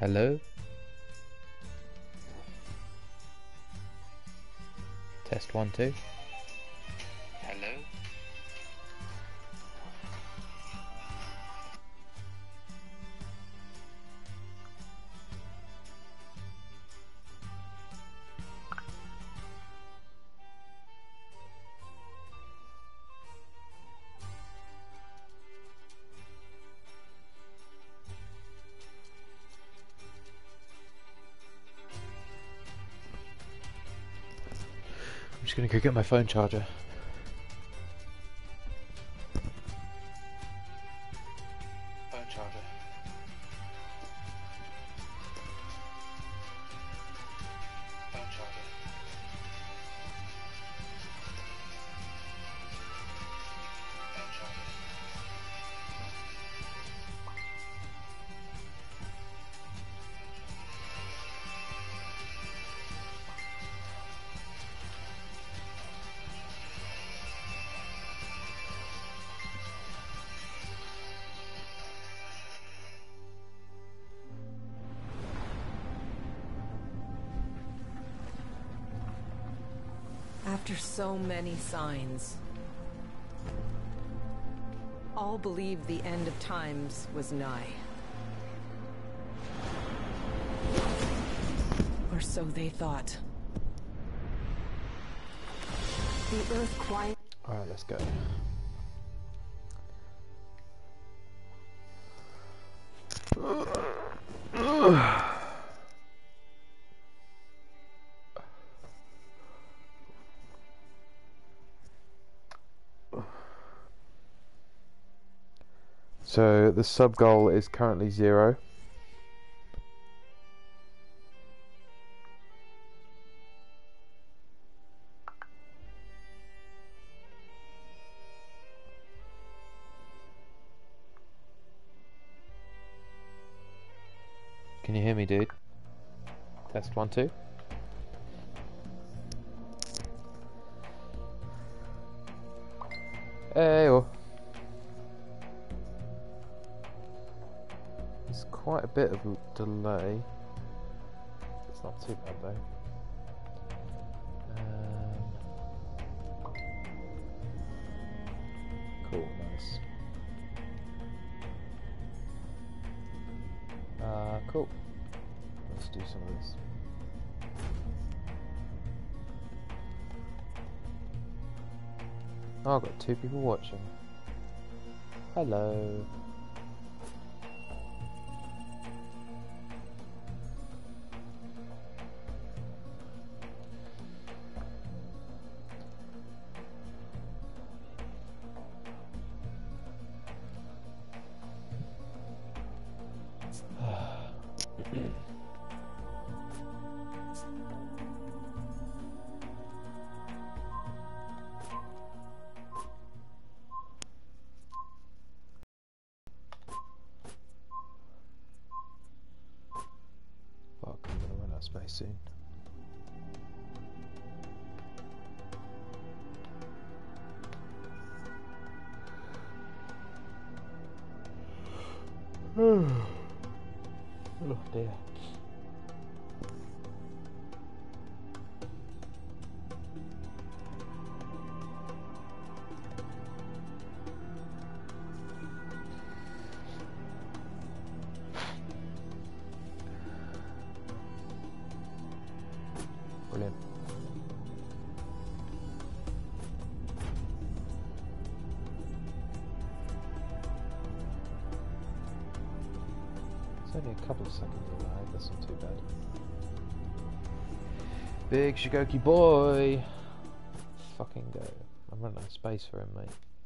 Hello? Test 1, 2. Hello? I'm just gonna go get my phone charger. Phone charger. Phone charger. Phone charger. After so many signs, all believed the end of times was nigh. Or so they thought. The earth quiet. Alright, let's go. So the sub goal is currently 0. Can you hear me, dude? Test 1, 2. Hey, oh. There's quite a bit of delay. It's not too bad though. Cool, nice. Cool. Let's do some of this. Oh, I've got 2 people watching. Hello. Fuck, I'm gonna run out of space soon. Oh dear. Brilliant. It's only a couple of seconds of lag, that's not too bad. Big Shigoki boy! Fucking go. I'm running out of space for him, mate.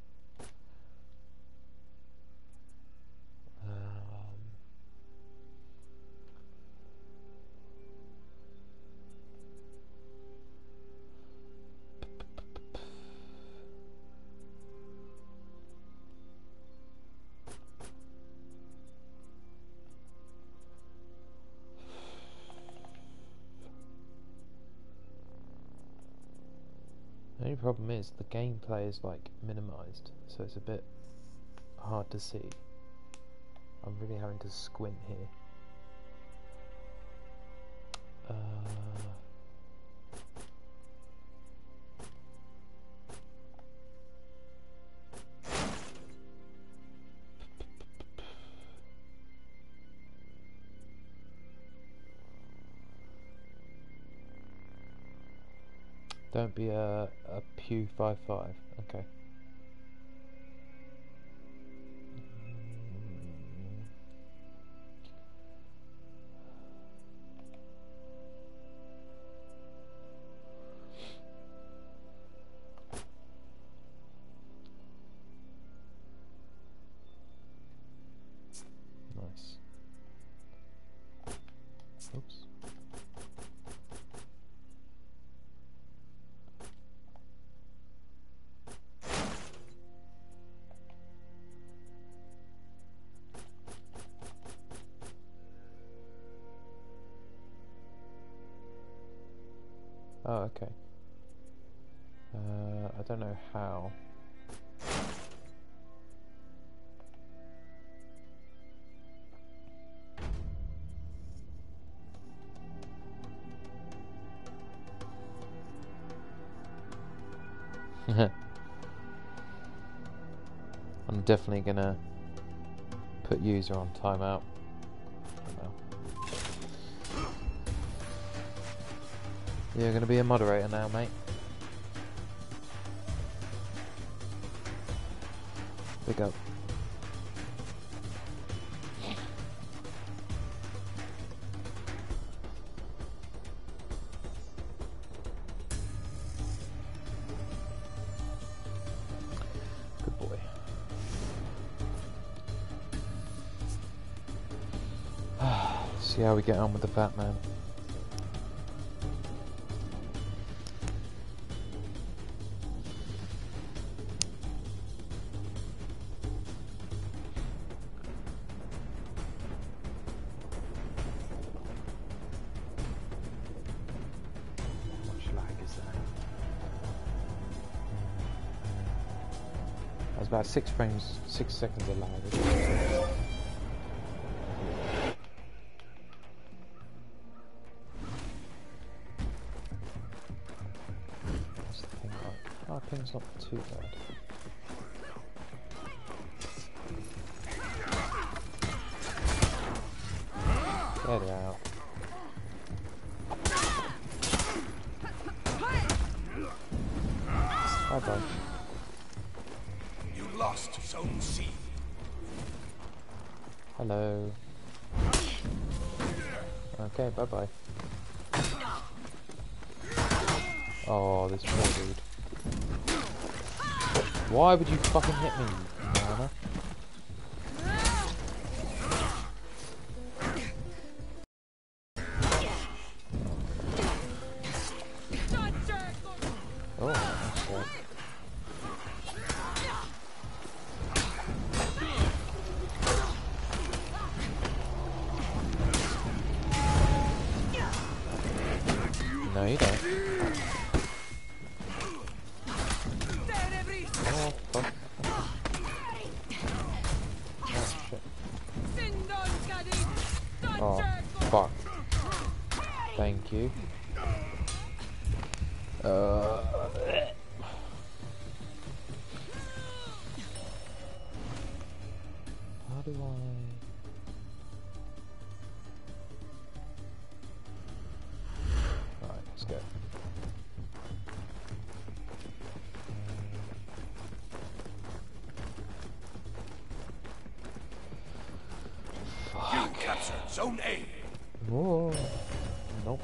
The only problem is the gameplay is like minimized, so it's a bit hard to see. I'm really having to squint here. Don't be a Pew 55. Okay. Nice. Oops. Oh, okay. I don't know how. I'm definitely gonna put user on timeout. You're gonna be a moderator now, mate. Big up. Good boy. See how we get on with the fat man. About 6 frames, 6 seconds allowed. What's the ping like? Oh, ping's not too bad. Get it out. Bye bye. Lost Zone C. Hello. Okay, bye bye. Oh, this poor dude. Why would you fucking hit me, Nana? Oh, that's right. No, you don't. Oh, fuck. Oh, shit. Oh, fuck. Thank you. How do I... Alright, let's go. You captured Zone A. Whoa. Nope.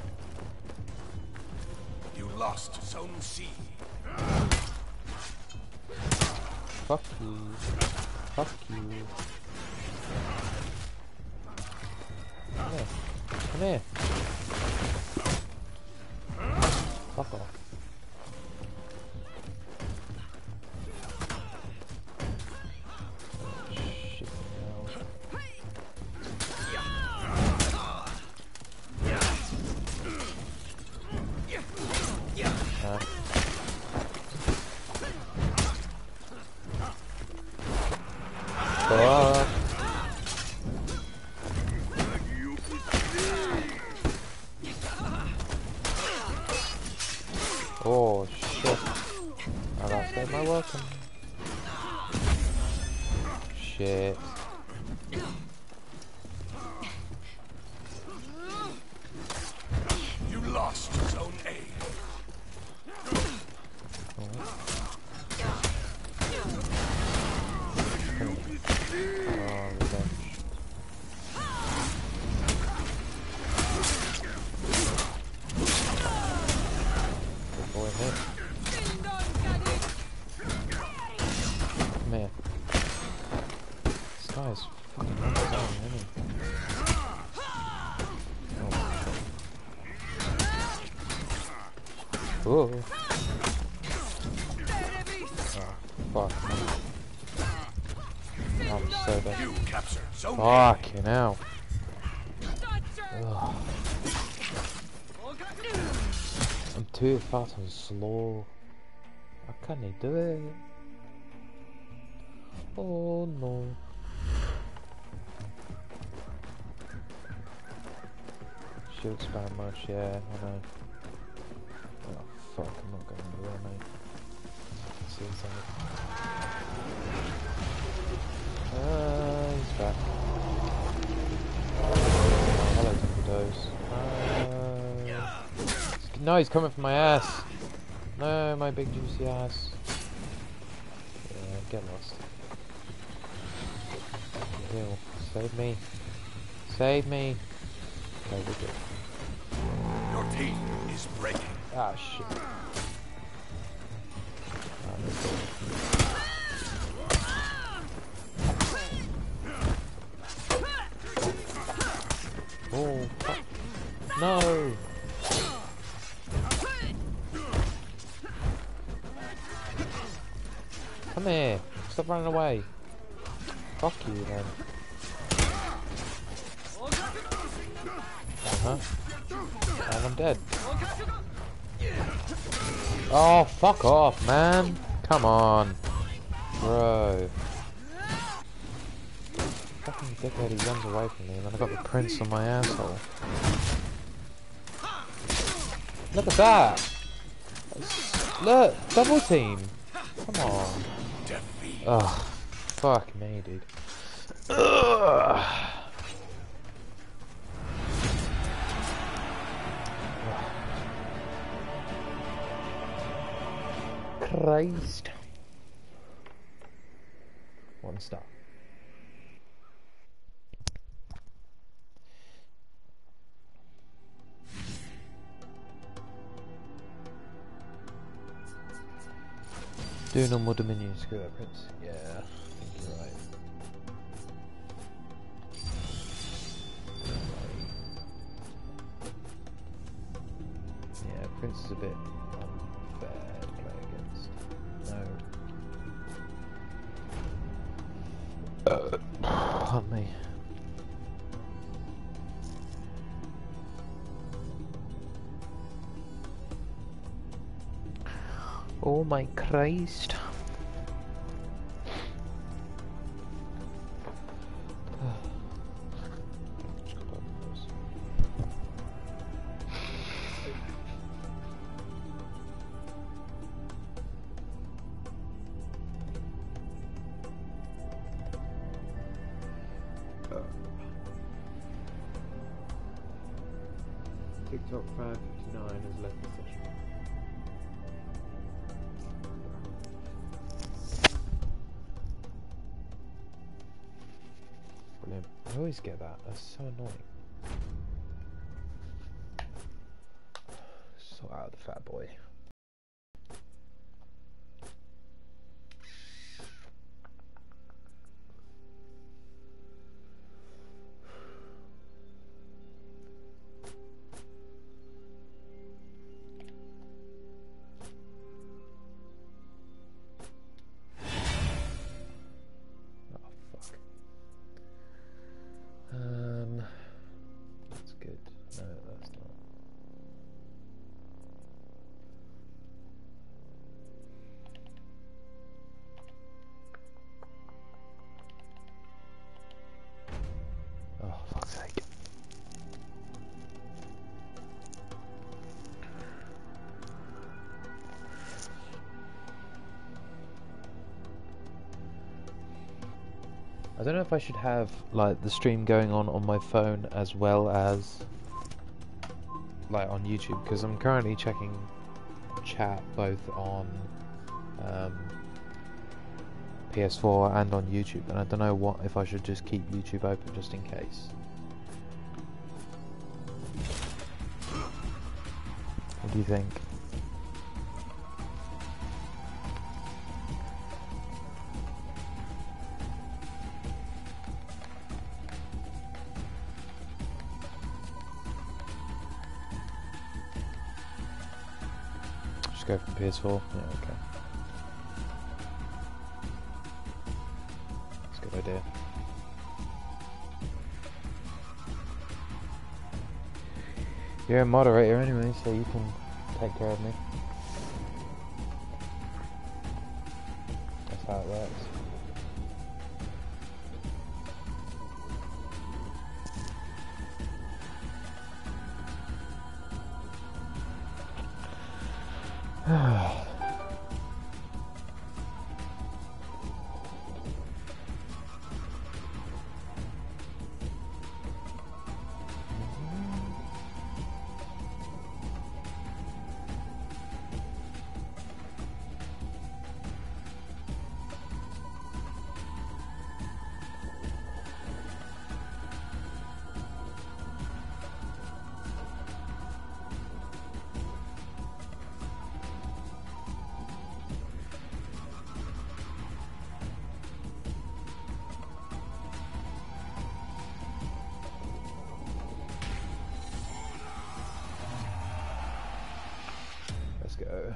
You lost Zone C. Fuck you. Fuck you. Come here. Come here. Fuck off. Shit, no. Fuck. welcome. Shit. You lost Zone A. Oh, revenge. Good boy, hit. Come here. This guy's fucking on his own, isn't he? Oh. Whoa. Oh, fuck me. I'm so dead. You captured Zone Fucking hell. Ugh. I'm too fast and slow. I can't do it. Oh no. Shield spam much, yeah, I know. Oh fuck, I'm not going to do mate. Suicide. He's back. Oh, hello, Dumbledores. No, he's coming for my ass. No, my big juicy ass. Yeah, get lost. Heal. Save me. Save me. Okay, we're good. Your team is breaking. Ah, shit. Oh, fuck. No! Come here. Stop running away. Fuck you then. Uh-huh. And I'm dead. Oh, fuck off, man. Come on. Bro. Fucking dickhead, he runs away from me and then I got the prince on my asshole. Look at that! Look! Double team! Come on. Ugh. Fuck me, dude. Ugh. Christ. 1 star. Do normal Dominion, screw that Prince. Yeah, I think you're right. Yeah, Prince is a bit unfair to play against. No. Pardon me. Oh my Christ. TikTok 559 has left the session. Brilliant. I always get that. That's so annoying. Sort out the fat boy. That's good. No, that's not. Oh, fuck's sake. I don't know if I should have like the stream going on my phone as well as like on YouTube, because I'm currently checking chat both on PS4 and on YouTube, and I don't know what if I should just keep YouTube open just in case. What do you think? Just go from PS4? Yeah, okay. That's a good idea. You're a moderator anyway, so you can take care of me. That's how it works. Let's go.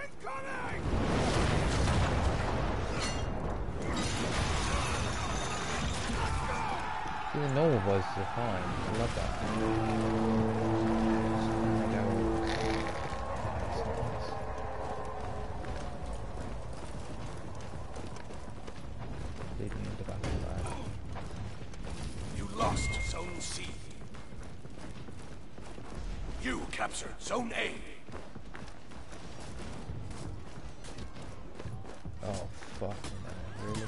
Even normal voices are fine. I love that. Leading into battle there. You lost Zone C. You captured Zone A. Oh fuck no, really?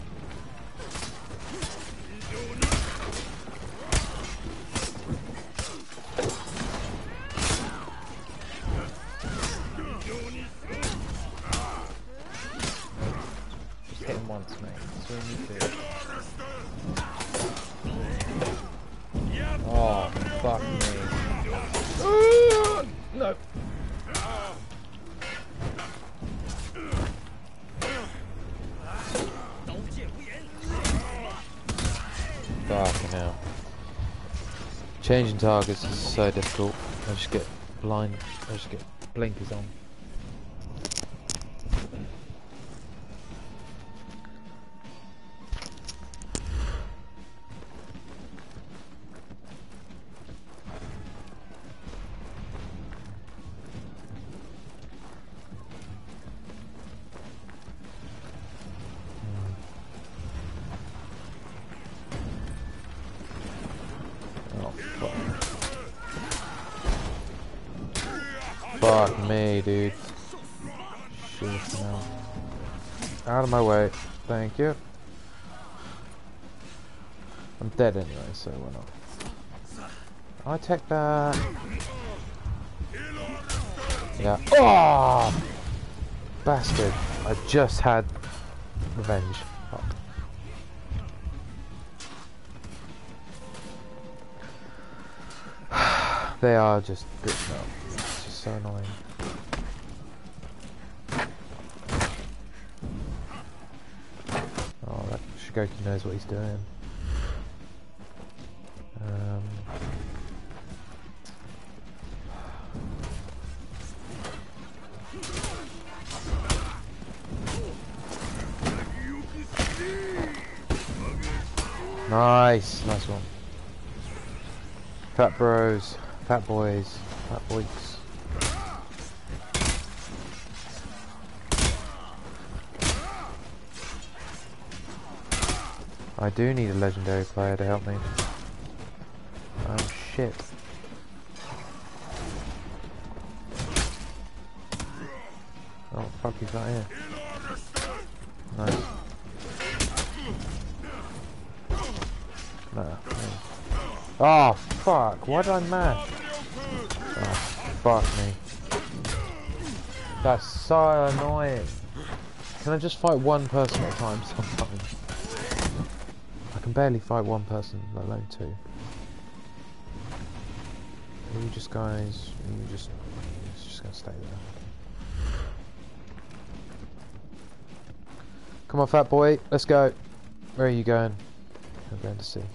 Just hit him once, mate. That's all you need to do. Oh, fuck me. No. Fucking hell. Changing targets is so difficult. I just get blind. I just get blinkers on. Fuck me, dude. Shit, no. Out of my way. Thank you. I'm dead anyway, so why not? I take that. Yeah. Oh! Bastard. I just had revenge. Fuck. They are just glitching out. It's just so annoying. Oh, that Shigoki knows what he's doing. Nice one. Fat bros, fat boys, fat boys. I do need a legendary player to help me. Oh shit. Oh fuck, he's not here. Nice. No. Oh, fuck. Why did I mash? Oh, fuck me. That's so annoying. Can I just fight one person at a time sometimes? I can barely fight one person, let alone two. Are you just guys... Are you just... It's just gonna stay there. Come on, fat boy. Let's go. Where are you going? I'm going to see.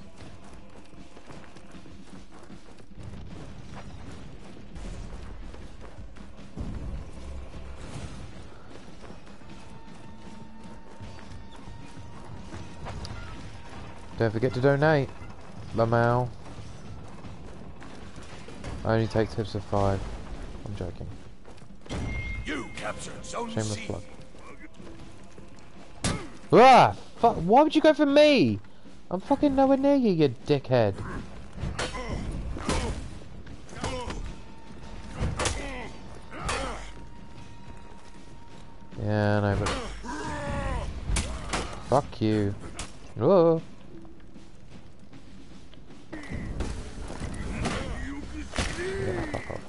Don't forget to donate, Lamau. I only take tips of 5. I'm joking. You captured Zone Shameless C. plug. Ah! Fuck! Why would you go for me? I'm fucking nowhere near you, you dickhead. Yeah, no, but... Fuck you. Whoa. Yeah, fuck off.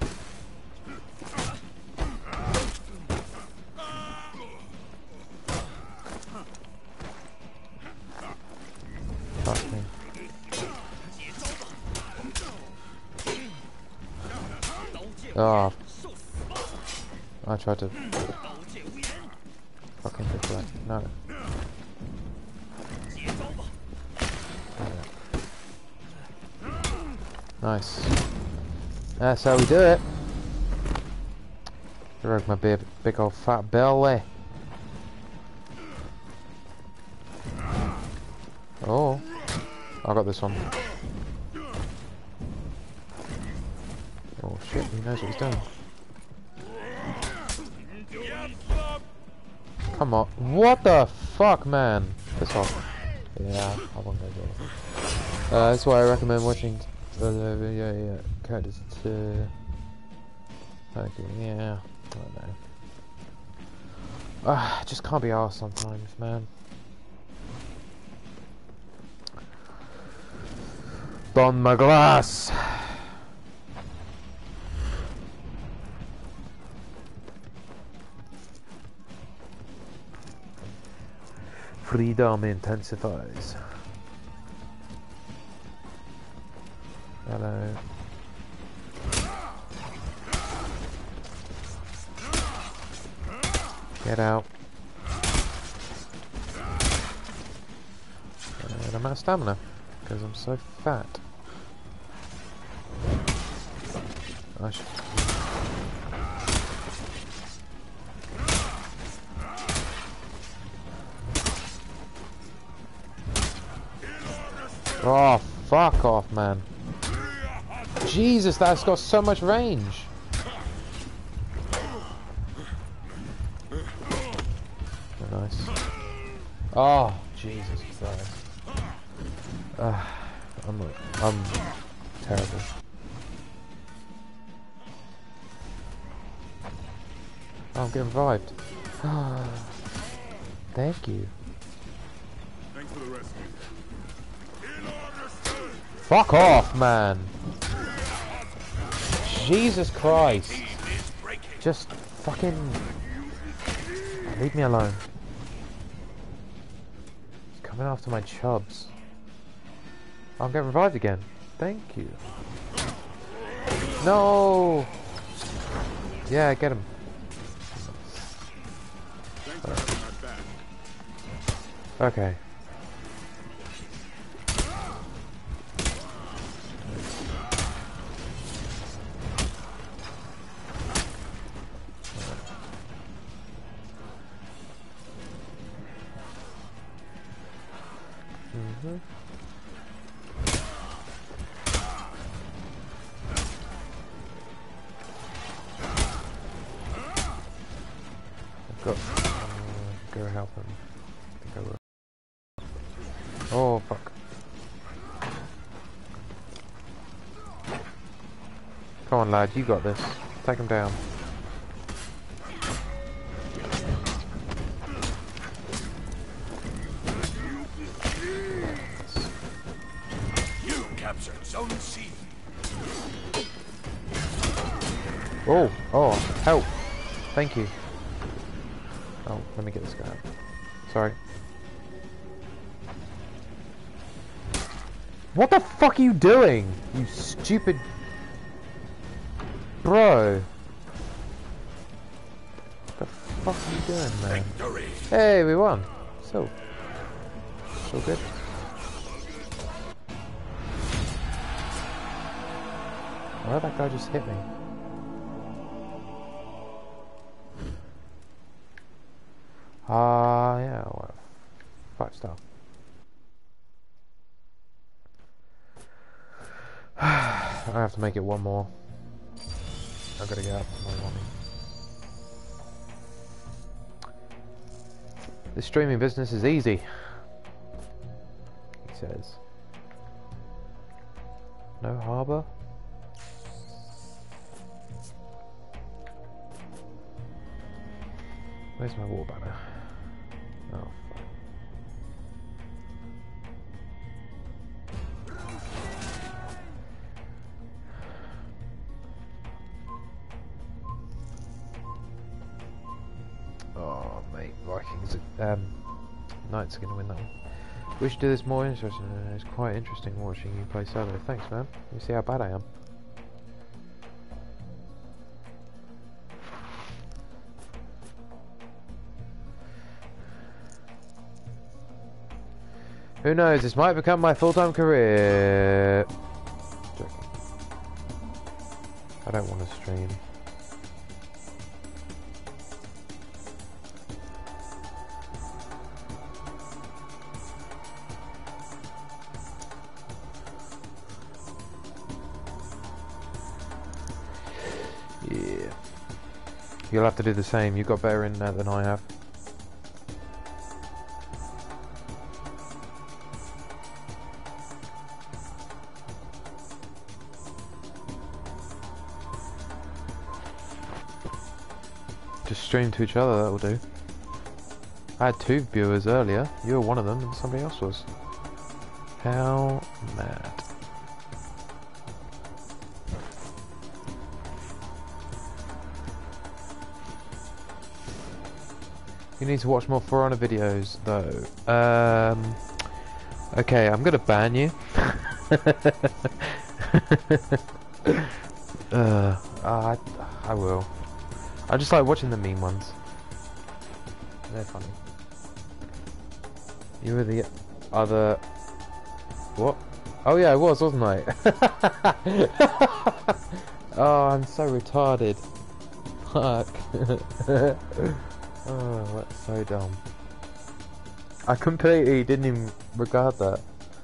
Fuck me. Oh. I tried to... Fucking deflect. No. Nice. That's how we do it. Broke my big old fat belly. Oh. I got this one. Oh shit, he knows what he's doing. Come on. What the fuck, man? Piss off. Yeah, I won't go do anything. That's why I recommend watching characters to... Okay, yeah, I don't know. Just can't be arsed sometimes, man. Don my glass! Freedom intensifies. Hello. Get out. And I'm out of stamina because I'm so fat. I should... Oh, fuck off, man. Jesus, that's got so much range. Oh, nice. Oh, Jesus Christ. I'm terrible. Oh, I'm getting revived. Thank you. Thanks for the rescue. Fuck off, man. Jesus Christ. Just fucking... Leave me alone. He's coming after my chubs. I'm getting revived again. Thank you. No! Yeah, get him. Okay. Go help him. I think I will. Oh fuck. Come on lad, you got this. Take him down. Oh, oh, help. Thank you. Oh, let me get this guy up. Sorry. What the fuck are you doing? You stupid... Bro. What the fuck are you doing, man? Victory. Hey, we won. So good. Why did that guy just hit me? Yeah, well, fuck stuff. I have to make it one more. I've got to get up to my morning. This streaming business is easy, he says. No harbour? Where's my war banner? Oh, fuck. Oh, mate, Vikings. Knights are going to win that one. We should do this more interesting. It's quite interesting watching you play solo. Thanks, man. You see how bad I am. Who knows, this might become my full-time career. I don't want to stream. Yeah. You'll have to do the same. You got better internet than I have. Just stream to each other, that'll do. I had 2 viewers earlier. You were one of them and somebody else was. How mad. You need to watch more For Honor videos though. Okay, I'm gonna ban you. I will. I just like watching the meme ones. They're funny. You were the other... What? Oh yeah, I was, wasn't I? Oh, I'm so retarded. Fuck. Oh, that's so dumb. I completely didn't even regard that.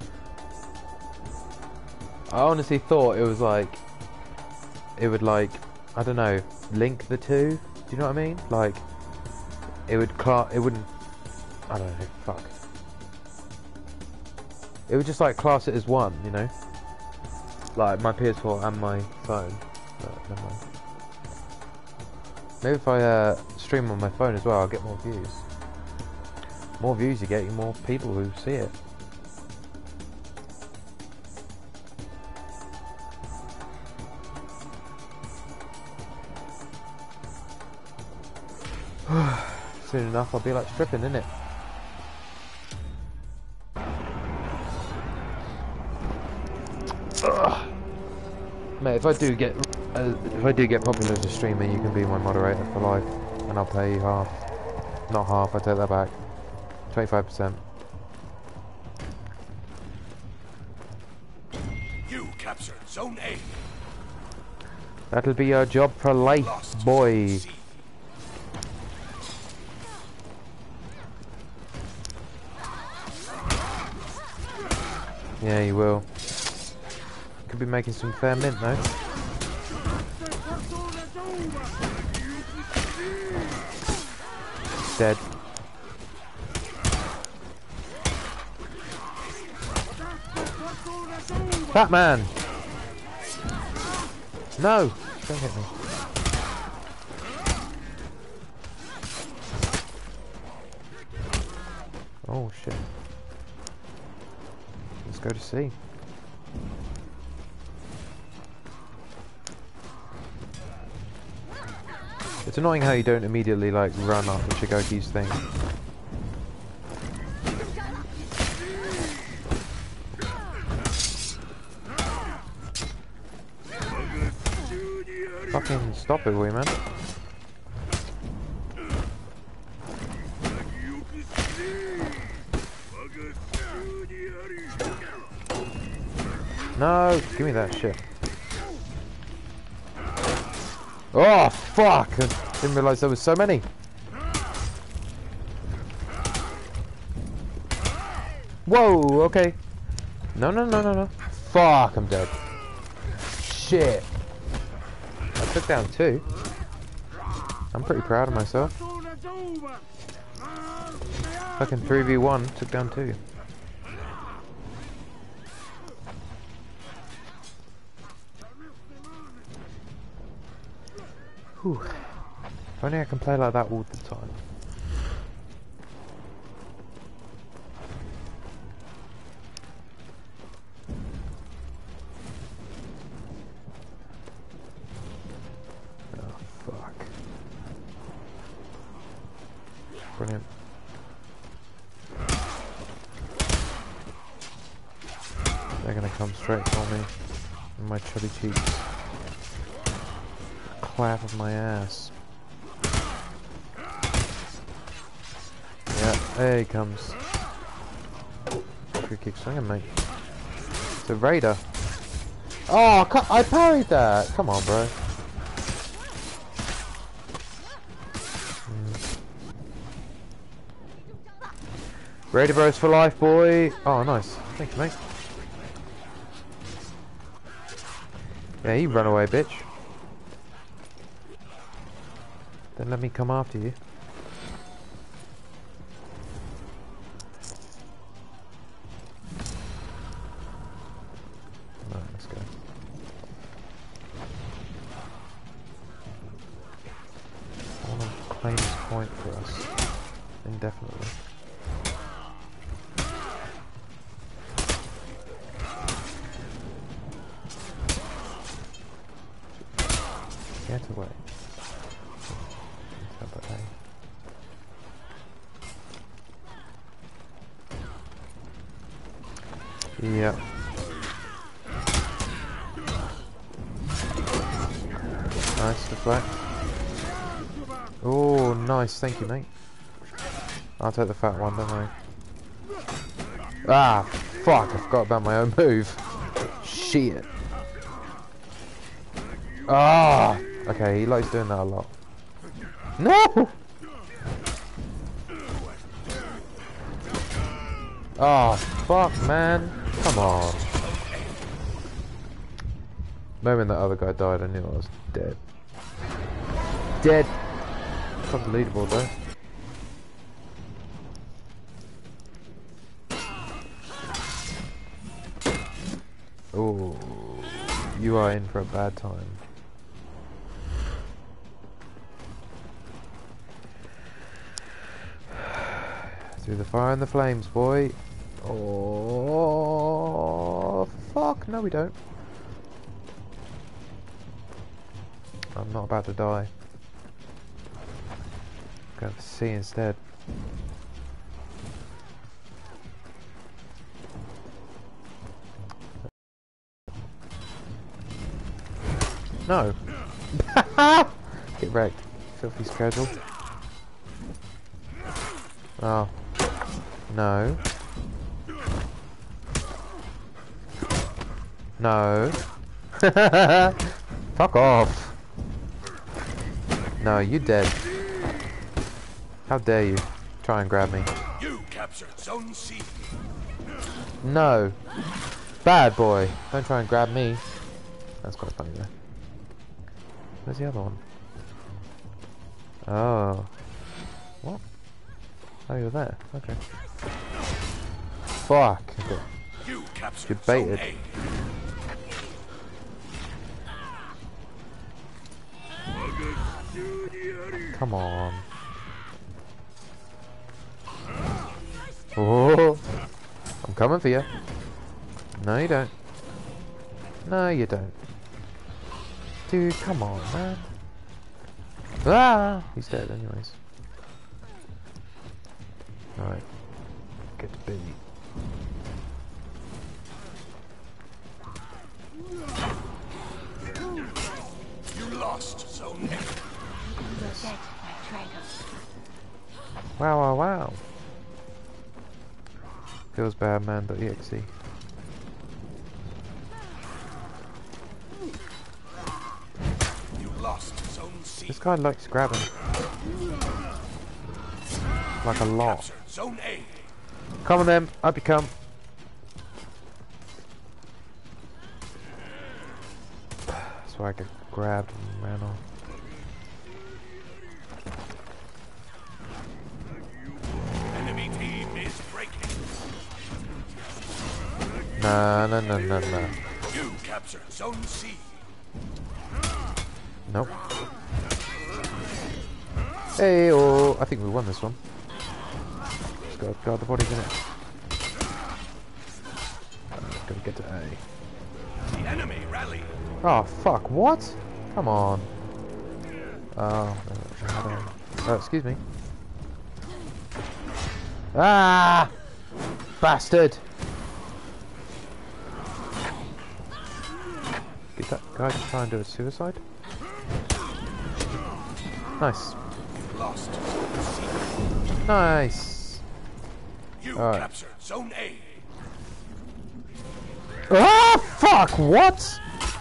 I honestly thought it was like... It would like... I don't know, link the two? Do you know what I mean? Like, it would it wouldn't... I don't know, fuck. It would just like class it as one, you know? Like my PS4 and my phone. But never mind. Maybe if I stream on my phone as well, I'll get more views. More views you get, more people who see it. Soon enough I'll be like stripping, innit? Mate, if I do get popular as a streamer, you can be my moderator for life, and I'll pay you half. Not half, I take that back. 25%. You captured Zone A. That'll be your job for life, boy. Yeah, you will. Could be making some fair mint though. Dead. Batman! No! Don't hit me. Oh shit. Let's go to sea. It's annoying how you don't immediately like run up the Shigoki's thing. Fucking stop it, man. No, give me that shit. Oh, fuck! I didn't realise there was so many. Whoa, okay. No, no, no, no, no. Fuck, I'm dead. Shit. I took down 2. I'm pretty proud of myself. Fucking 3v1, took down 2. Whew. If only I can play like that all the time. Oh, fuck. Brilliant. They're gonna come straight for me in my chubby cheeks. Clap of my ass. Yeah, there he comes. Keep swinging, mate. It's a raider. Oh, I parried that. Come on, bro. Raider bros for life, boy. Oh, nice. Thank you, mate. Yeah, you run away, bitch. Then let me come after you. Right, let's go. I want to claim this point for us indefinitely. Get away. Yeah. Nice deflect. Oh, nice. Thank you, mate. I'll take the fat one, don't worry. Ah, fuck. I forgot about my own move. Shit. Ah. Okay, he likes doing that a lot. No! Oh, fuck, man. Come on. The moment that other guy died, I knew I was dead. Dead. It's unbelievable, though. Oh, you are in for a bad time. Through the fire and the flames, boy. Oh, fuck. No, we don't. I'm not about to die. Go for C instead. No. Get wrecked. Filthy schedule. Oh. No. No. Fuck off. No, you dead. How dare you try and grab me. You captured Zone C. No. Bad boy. Don't try and grab me. That's quite funny though. Where's the other one? Oh. What? Oh, you're there. Okay. Fuck. Okay. You captured You're baited. Zone A. Come on. Oh. I'm coming for you. No, you don't. No, you don't. Dude, come on, man. Ah! He's dead anyways. Alright. Get busy. You lost Zone A. Wow, wow, wow. Feels bad, man.exe. You lost Zone C. This guy likes grabbing. Like a lot. Captured Zone A. Come on then, up you come. That's why I get grabbed and ran off. Enemy team is breaking. Nah. You captured Zone C. Nope. Hey, oh, I think we won this one. Just gotta guard the bodies in it. Gotta get to A. The enemy rally. Oh, fuck, what? Come on. Oh, excuse me. Ah! Bastard! Get that guy to try and do a suicide? Nice. Lost Zone C. Nice! You Alright. captured Zone A. Ah, fuck, what?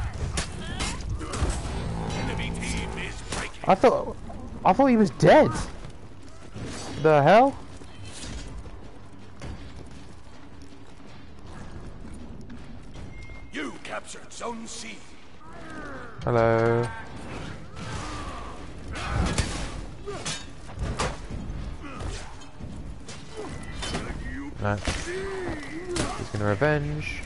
Enemy team is breaking. I thought he was dead. The hell? You captured Zone C. Hello. No. He's gonna revenge.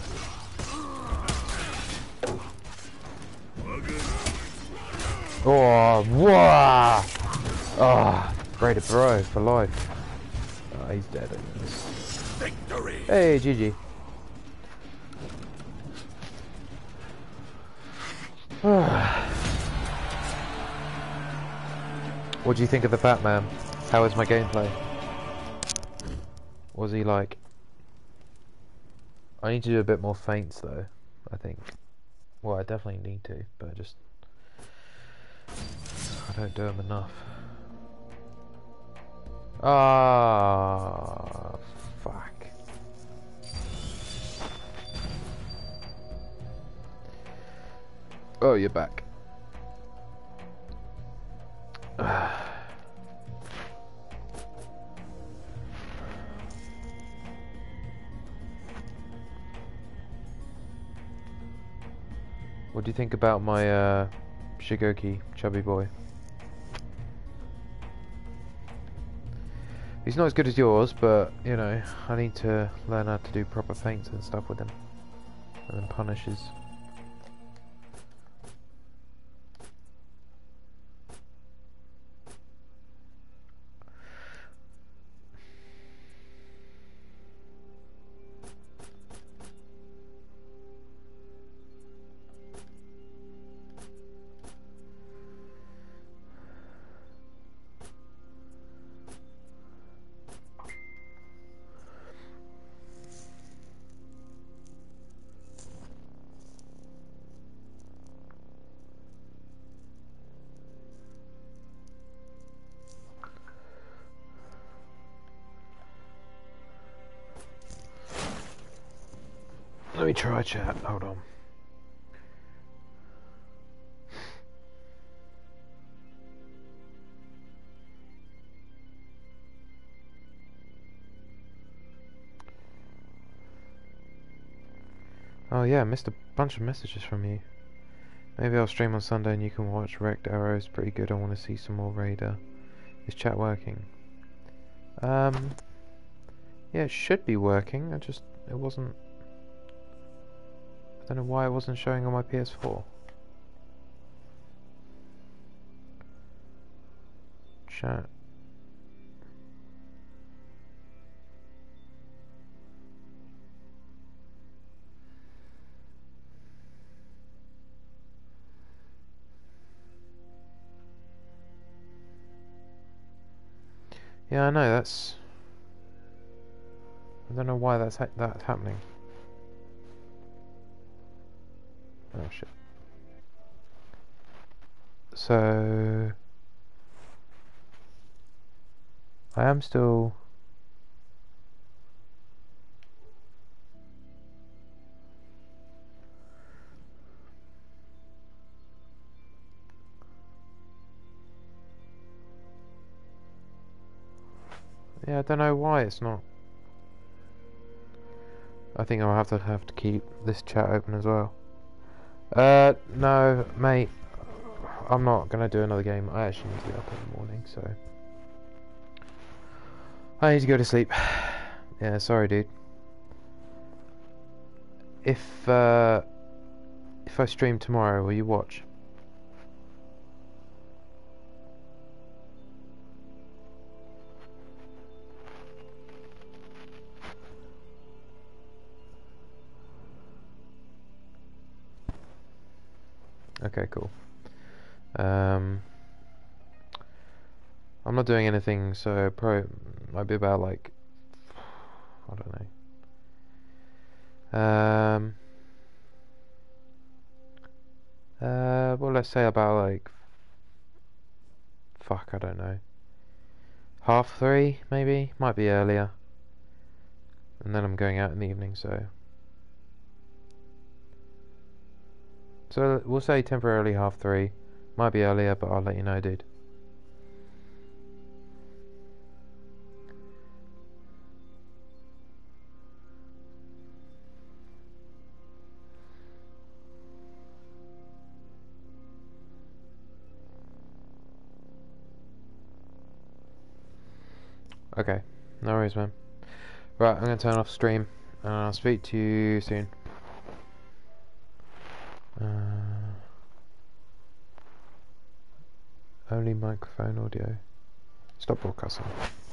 Oh, wow! Oh, great bro for life. Oh, he's dead. Victory. Hey, GG. What do you think of the Batman? How is my gameplay? Was he like? I need to do a bit more feints though, I think. Well, I definitely need to, but I don't do them enough. Ah, fuck. Oh, you're back. What do you think about my Shigoki chubby boy? He's not as good as yours, but you know, I need to learn how to do proper feints and stuff with him, and then punishes. Let me try chat, hold on. Oh yeah, I missed a bunch of messages from you. Maybe I'll stream on Sunday and you can watch Wrecked Arrows, pretty good, I want to see some more Raider. Is chat working? Yeah, it should be working, it wasn't... I don't know why it wasn't showing on my PS4. Chat. Yeah, I know, that's... I don't know why that's happening. Oh shit. So... I am still... Yeah, I don't know why it's not. I think I'll have to keep this chat open as well. No, mate. I'm not gonna do another game. I actually need to get up in the morning, so I need to go to sleep. Yeah, sorry, dude. If I stream tomorrow, will you watch? Okay, cool. I'm not doing anything, so probably might be about like I don't know. Well, let's say about like fuck, I don't know. 3:30 maybe, might be earlier. And then I'm going out in the evening, so we'll say temporarily 3:30. Might be earlier, but I'll let you know, dude. Okay, no worries, man. Right, I'm gonna turn off stream, and I'll speak to you soon. Only microphone audio. Stop broadcasting.